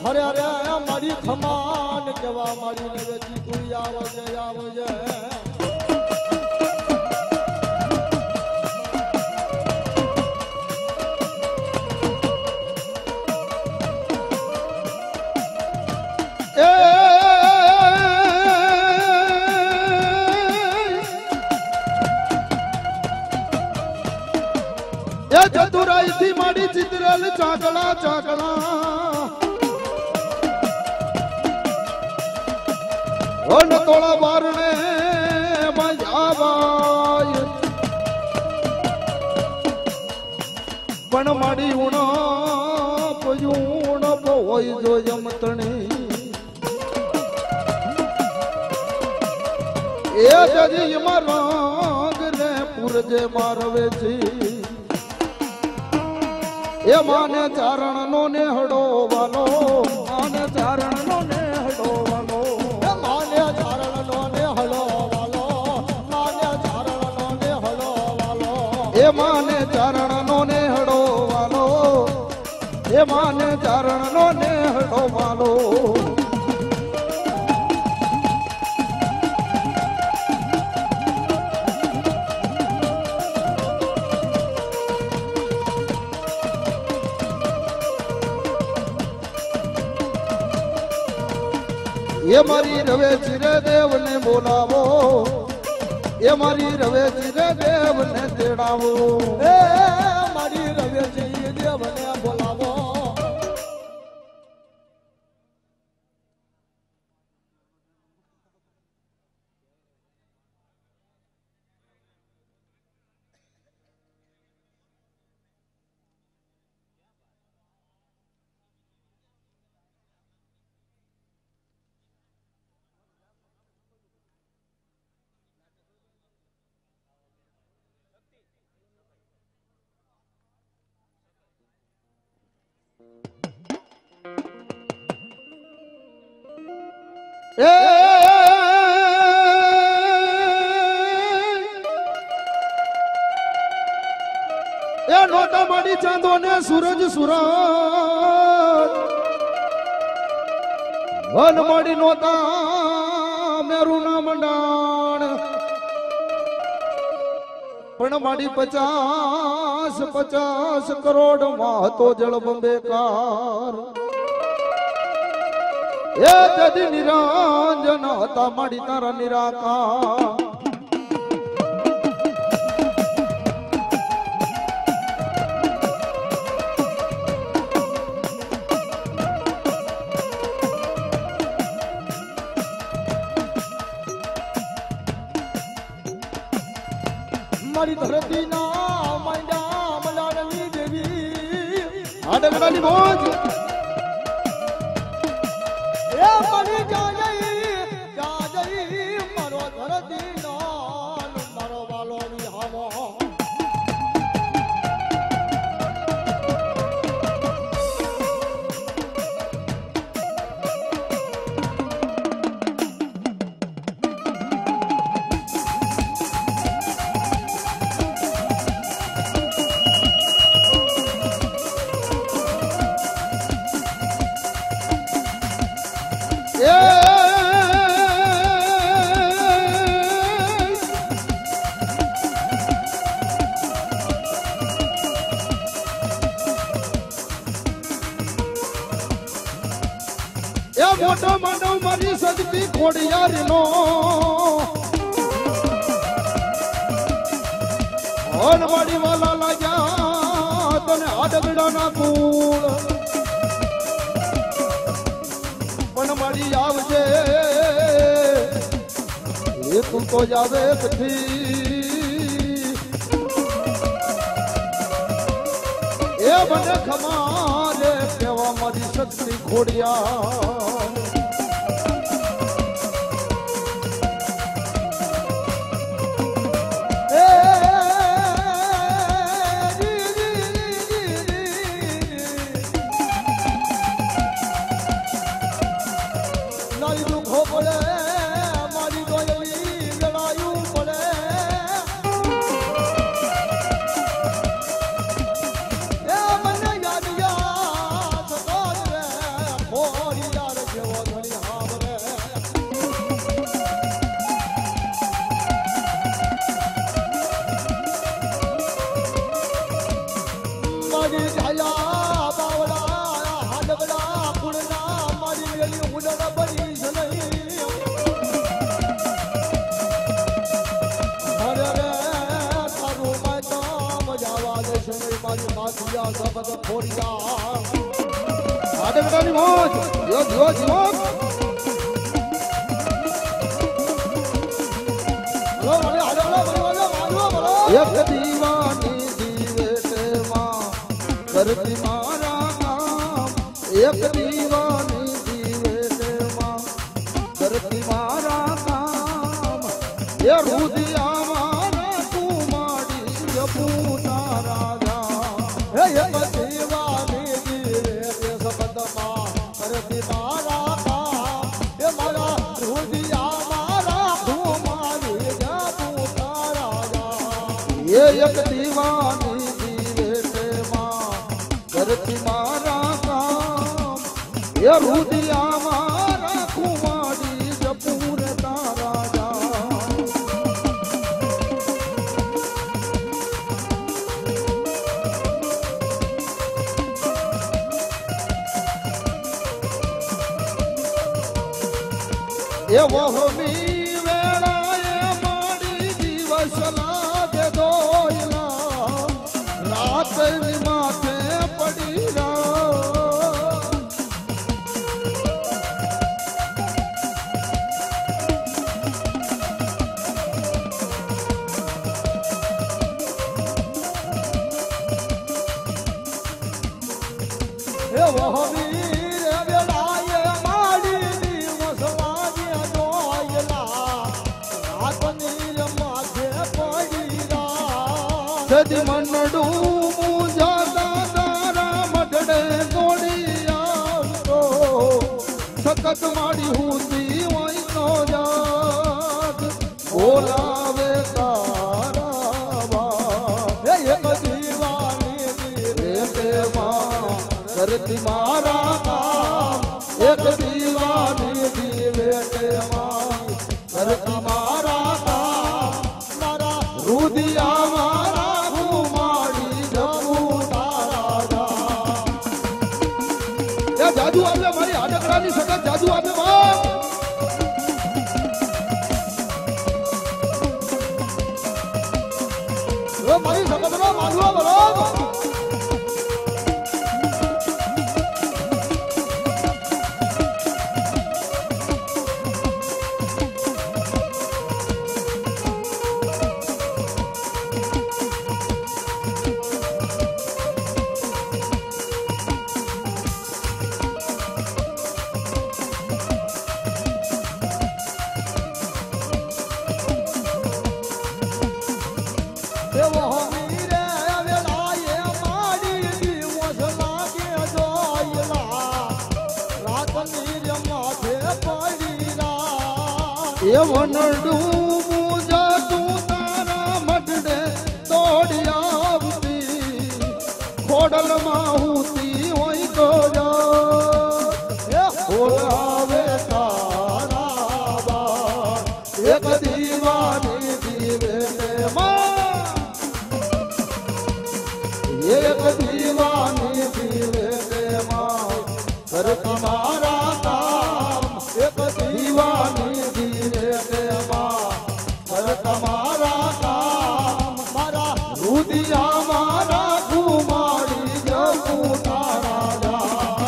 હરે હરે મારી ખમાન કેવા મારી નવેથી તું આવજે ચતુરાઈ થી માડી ચિત્રલ ચાકડા ચાકડા વન તોળા બારણે મજાવાય પણ માડી ઉણા પયુણ હોય જો યમતણી એ જજી રંગ ને પૂરજે મારવે છે એ માને ચારણ નો ને હડો વાલો માને ચારણ નો ને હડો વાલો માને ચારણ નો ને હડો વાલો માને ચારણ નો ને હડો વાલો એ માને ચારણ નો ને હડો વાલો એ માને ચારણ નો ને હડો વાલો એ મારી રવે ચિરે દેવ ને બોલાવો એ મારી રવે ચિરે દેવ ને તેડાવો એ મારી રવે ચિરે દેવ ને બોલાવો એ નોટા માડી ચાંદો ને સૂરજ સુરજ વન માડી નોતા મેરું ના મંડાણ પણ માડી 50 કરોડ માં હતો જળ બંબેકાર એ જદી નિરંજન હતા માડી તારા નિરાકાર મારી ધરતી ના માંડા મલાડની દેવી આડગડાની મોજ એ મારી જાજઈ મારો ધરતી ના મારો વાલો વિહામો મોટો માનવ મારી સજતી ખોડિયારી નો વાડી વાલા લાગ્યા તને આડગડા ના કુળ પણ મારી આવજે એ તું તો જાવે કથી એ મને ખમાલે કેવા મારી શક્તિ ખોડિયા Oh દિયા શબ્દ ખોડિયા આડકડાની મોજ જો જો જો લો મને આડકડા બોલો બોલો એક દીવાની જીવે તે માં કરતી મારા નામ એક દીવાની જીવે તે માં કરતી મારા નામ એ રુદિયા મારા કુમારી જપુ તારા હે એક દીવાની જીવે તે શબ્દમાં કરતી મારા કામ એ મારા રુદિયા મારા કુમારી જપુ તારા એ એક દીવાની જીવે તે માં કરતી મારા કામ એ રુદિયા મારા કુમારી જપુર તારા એ વહમી વેળાએ મારી દિવસ લાગે દોયલા રાતની માથે પડી હે વહમી રે વેળાએ મારી દિવસ લાગે દોયલા રાતની માથે પડી સદ મનડું મુજાતા તારા મઢડે દોડી આવતો સખત માડી હુંતી હોય તો જાત બોલાવે તારા વાત હે એક દીવાની જીવે તે માં કરતી મારા કામ એક દીવાની જીવે તે માં કરતી મારા કામ મારા રુદિયા મારા કુમારી જપુ એ જાદુ આપલે મારી આડકડાની સખત જાદુ આપલે બાપ ઓ મારી સકતનો માનવો બોલો એવો હમી રે વેળાએ મારી દિવસ લાગે દોયલા રાતની રે માથે પડી એ વનડું મુજાતું તારા મઢડે દોડી આવતી ખોડલમાં હુંતી હોય તો જા બોલાવે તારા બાપ એક દીવાની જીવે તે માં એક દીવાની જીવે તે માં કરતી મારા કામ એક દીવાની જીવે તે માં કરતી મારા કામ મારા રુદિયા મારા કુમારી જપુ તારા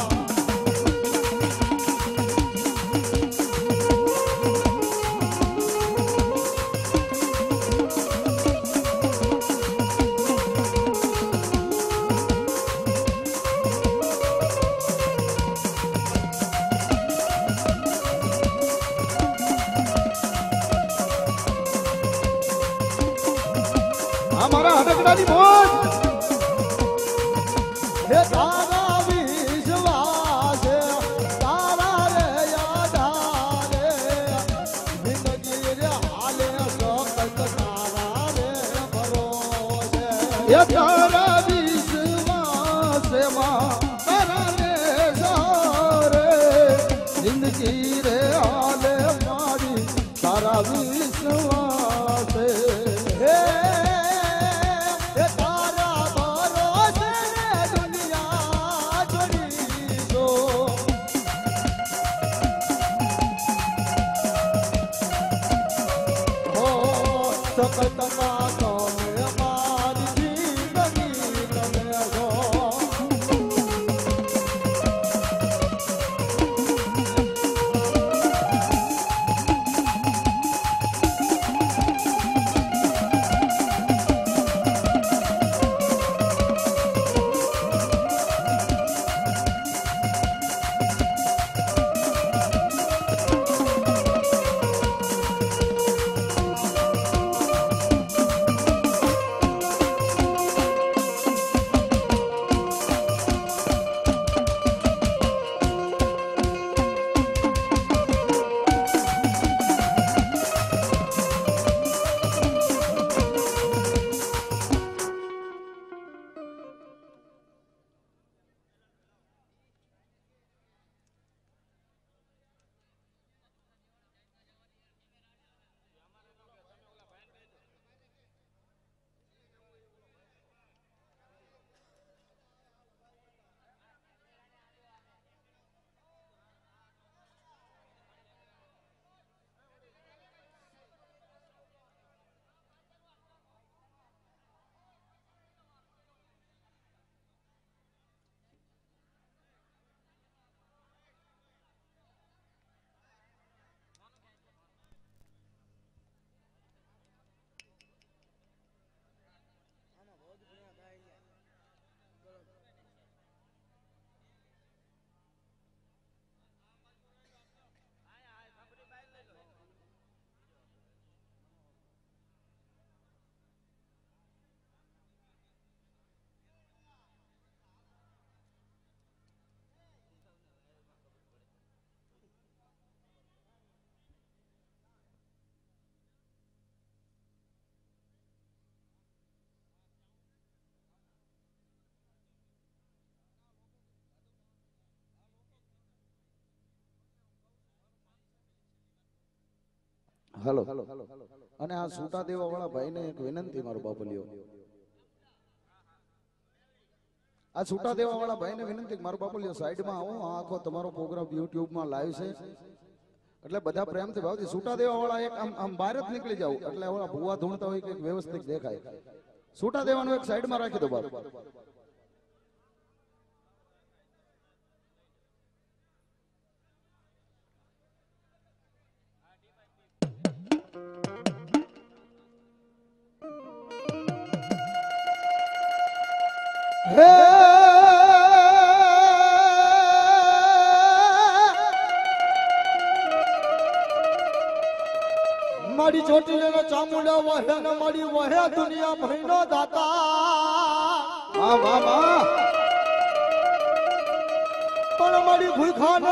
મારા હડકડાની મોજ હે તારા વિશ્વાસ તારા રે યાદ રે જિંદગી રે હાલે સકત તારા રે ભરોસે એ તારા વિશ્વાસમાં તારા રે સહારે જિંદગી રે હાલે મારી તારા વિશ્વાસે હે તારા ભરોસે રે દુનિયા છોડી દો હો સકત માં તમે મારી જિંદગી તમે છો હાલો અને આ છૂટા દેવા વાળા ભાઈને એક વિનંતી મારો બાપલિયો આ છૂટા દેવા વાળા ભાઈને વિનંતી મારો બાપલિયો સાઈડમાં આવો આ આખો તમારો પ્રોગ્રામ YouTube માં લાઈવ છે એટલે બધા પ્રેમથી ભાવથી છૂટા દેવા વાળા એક આમ બહાર જ નીકળી જાવ એટલે ઓલા ભૂવા ધૂણતા હોય કે વ્યવસ્થિત દેખાય છૂટા દેવાનું એક સાઈડમાં રાખી દો બાપ મારી ચોટી લેનો ચામુંડા વહે ને મારી વહે દુનિયા ભઈનો દાતા વાહ વાહ વાહ પણ મારી ભૂખાને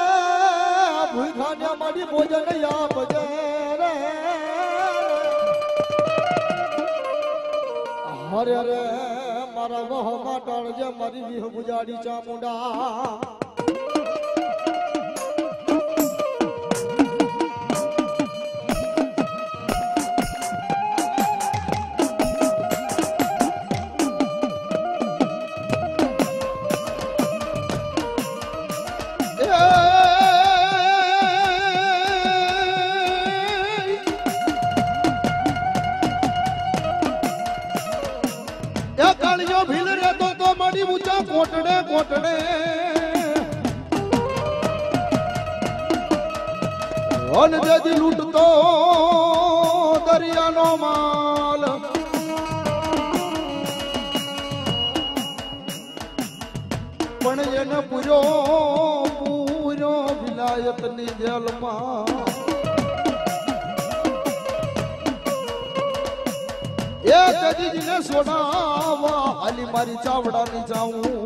મારી ભોજન આપજે રે હરે રે મારા વહ માટાળજે મારી વિહ ગુજાડી ચામુંડા કોટડે કોટડે વન દેજી લૂંટતો દરિયાનો માલ પણ એને પૂરો વિલાયતની જેલમાં એ દેજીને સોડાવા હાલી મારી ચાવડાની જાઉં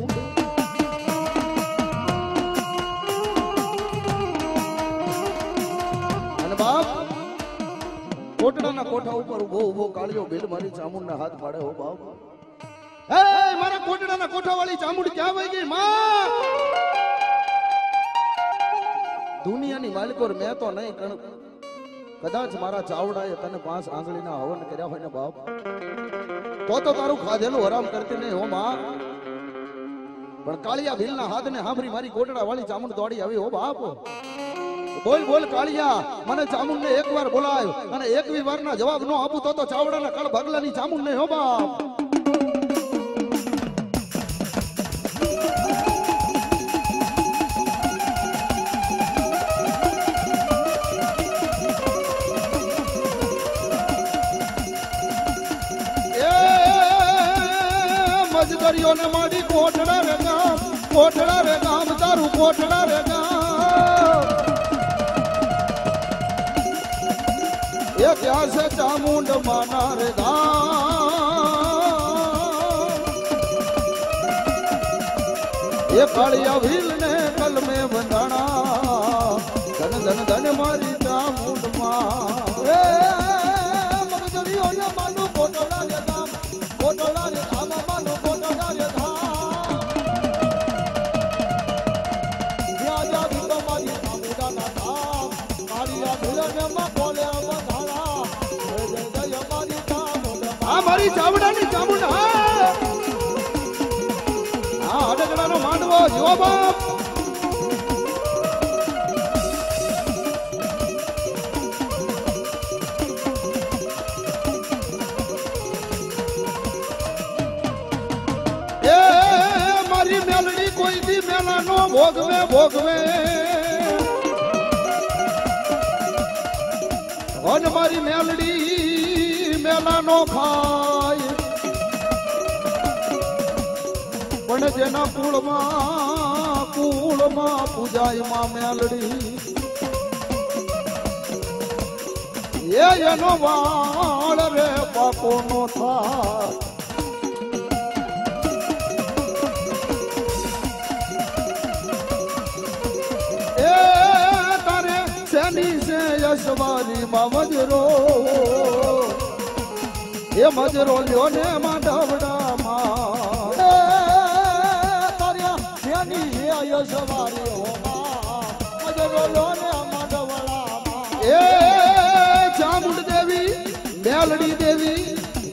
કોટડાના કોઠા ઉપર ઉભો કાળિયો ભીલ મારી ચામુંડના હાથ પાડે હો બાપ હે મારા કોટડાના કોઠા વાળી ચામુંડ ક્યાં વઈ ગઈ માં દુનિયાની માલિકો મેં તો નહીં કદાચ મારા ચાવડાએ તને 5 આંગળીના હવન કર્યા હોય ને બાપ તો તારું ખાધેલું હરામ કરતી નહીં હો માં પણ કાળિયા ભીલના હાથને સાંભળી મારી કોટડા વાળી ચામુંડ દોડી આવી હો બાપ બોલ બોલ કાળિયા મને ચામુંડ ને એકવાર બોલાય અને એકવી વારના જવાબ નો આપું તો ચાવડાના કળ ભાગલાની ચામુંડ ને હો બાપ મજદરીઓને માડી કોટડા રે ગામ તારું કોટડા રે ગામ એ ક્યાં છે ચામુંડ માના રે ગામ એ કાળિયા ભીલ ને કલમે બંધાણા ધન ધન ધન મારી ચામુંડ માં એ મજદરીઓને માનું કોટડા રે ગામ માનું કોટડા રે ગામ રાજા ભીલ મારી ચામુંડાના ગામ કાળિયા ભીલ ને માં બોલે મારી ચાવડાની ચામુંડ હા અડગડાનો માંડવો જીવો બાપ એ મારી મેલડી કોઈ દી મેલાનો ભોગવે અને મારી મેલડી મેલાનો ખાય પણ જેના કુળમાં પૂજાય માં મેલડી એનો વાળ રે બાપો નો થાય એ તારે શેની છે યશવારી માં મજરો એ મજરો લ્યો ને માંડવડા માં તાર્યા શેની યશવારી હો માં મજરો લ્યો ને માંડવડા માં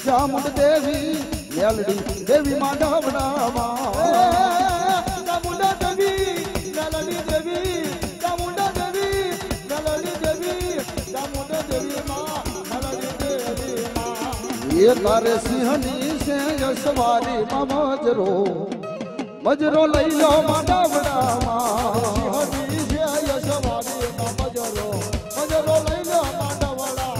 ચામુંડ દેવી મેલડી દેવી માંડવડામાં ચામુંડા દેવી મેલડી દેવી ચામુંડા દેવી મેલડી દેવી ચામુંડા દેવી માં મેલડી દેવી માં એ તારે સિંહની છે યશવારી માં મજરો લઈ લો માંડવડામાં સિંહની છે યશવારી માં મજરો લઈ લો માંડવડા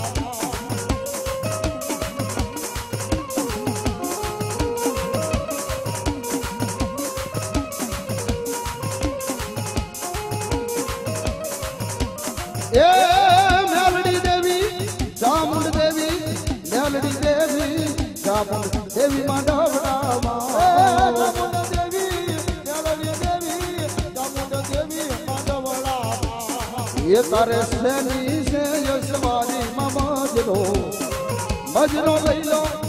એ મેલડી દેવી ચામુંડ દેવી મેલડી દેવી ચામુંડ દેવી માંડવડામાં ચામુંડા દેવી મેલડી દેવી ચામુંડા દેવી માંડવડા એ તારે શેની છે યશવારી માં મજરો લઈ લો